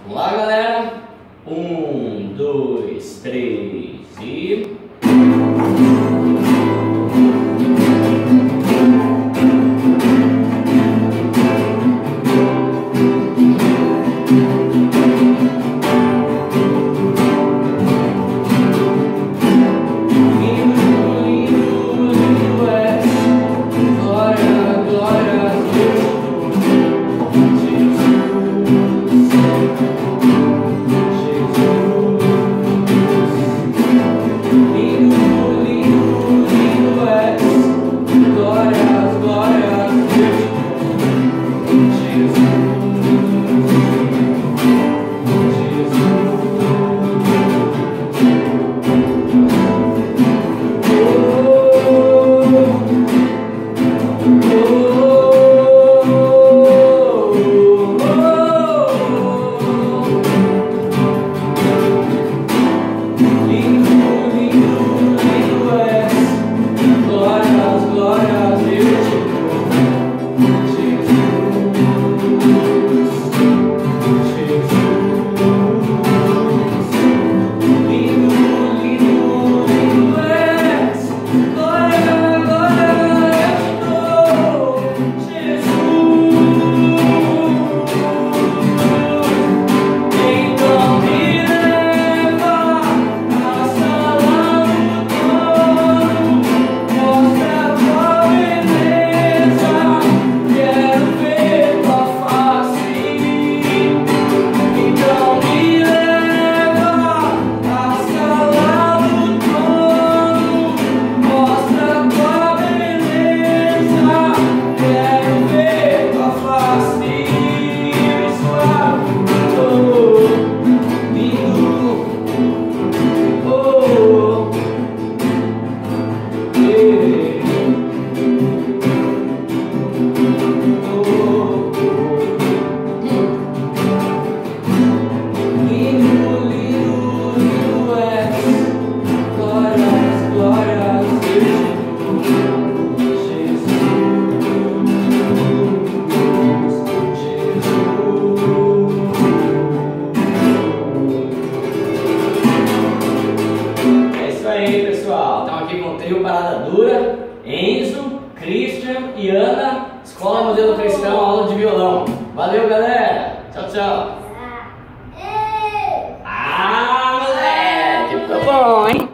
Vamos lá, galera. 1, 2, 3 e... Aí, pessoal, estamos aqui com o trio Parada Dura, Enzo, Christian e Ana, Escola Modelo Cristão, aula de violão. Valeu, galera! Tchau, tchau! Ah, moleque! Ficou bom, hein?